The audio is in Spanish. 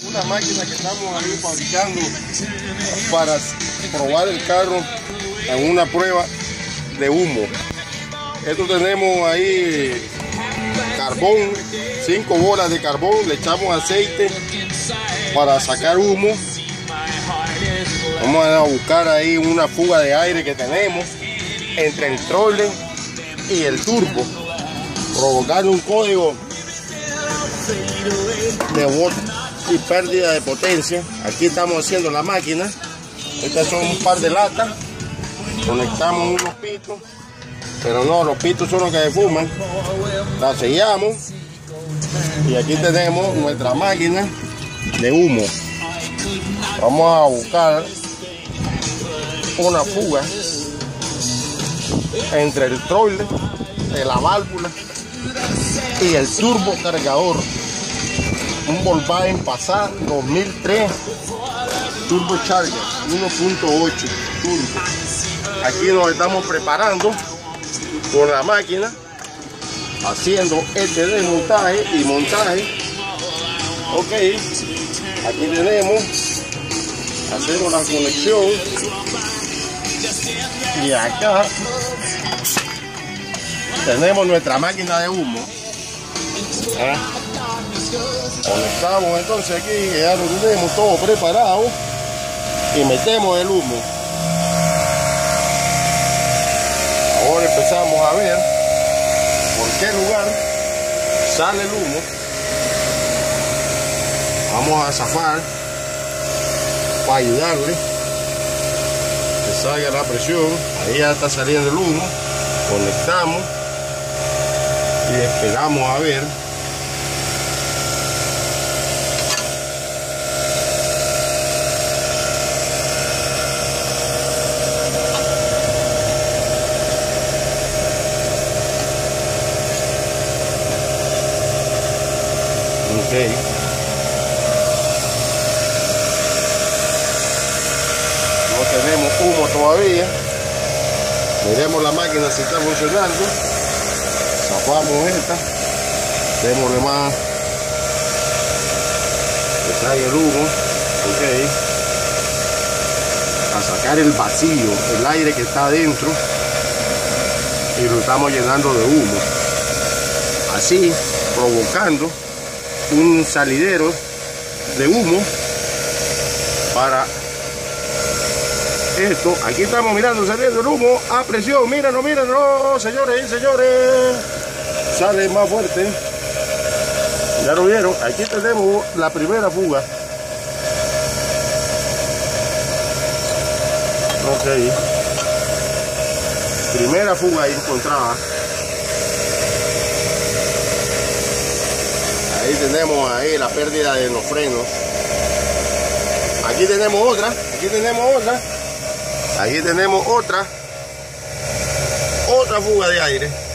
una máquina que estamos ahí fabricando para probar el carro en una prueba de humo. Esto tenemos ahí carbón, 5 bolas de carbón, le echamos aceite para sacar humo. Vamos a buscar ahí una fuga de aire que tenemos entre el trole y el turbo, provocando un código de bot y pérdida de potencia. Aquí estamos haciendo la máquina. Estas son un par de latas, conectamos unos pitos, pero no, los pitos son los que se fuman. La sellamos y aquí tenemos nuestra máquina de humo. Vamos a buscar una fuga entre el trole de la válvula y el turbo cargador, un Volkswagen Passat 2003 Turbo Charger 1.8 turbo. Aquí nos estamos preparando con la máquina, haciendo este desmontaje y montaje. Ok, aquí tenemos, hacemos la conexión y acá tenemos nuestra máquina de humo. Conectamos entonces aquí, ya lo tenemos todo preparado y metemos el humo. Ahora empezamos a ver por qué lugar sale el humo. Vamos a zafar para ayudarle que salga la presión. Ahí ya está saliendo el humo. Conectamos y esperamos a ver. Okay. No tenemos humo todavía. Veremos la máquina si está funcionando. Zafamos esta. Démosle más que salga el humo. Ok. A sacar el vacío, el aire que está adentro. Y lo estamos llenando de humo. Así, provocando un salidero de humo para esto. Aquí estamos mirando saliendo el humo a presión. Mírenlo, mírenlo, señores y señores. Sale más fuerte. Ya lo vieron. Aquí tenemos la primera fuga. Ok. Primera fuga encontrada. Ahí tenemos ahí la pérdida de los frenos. Aquí tenemos otra, aquí tenemos otra. Aquí tenemos otra fuga de aire.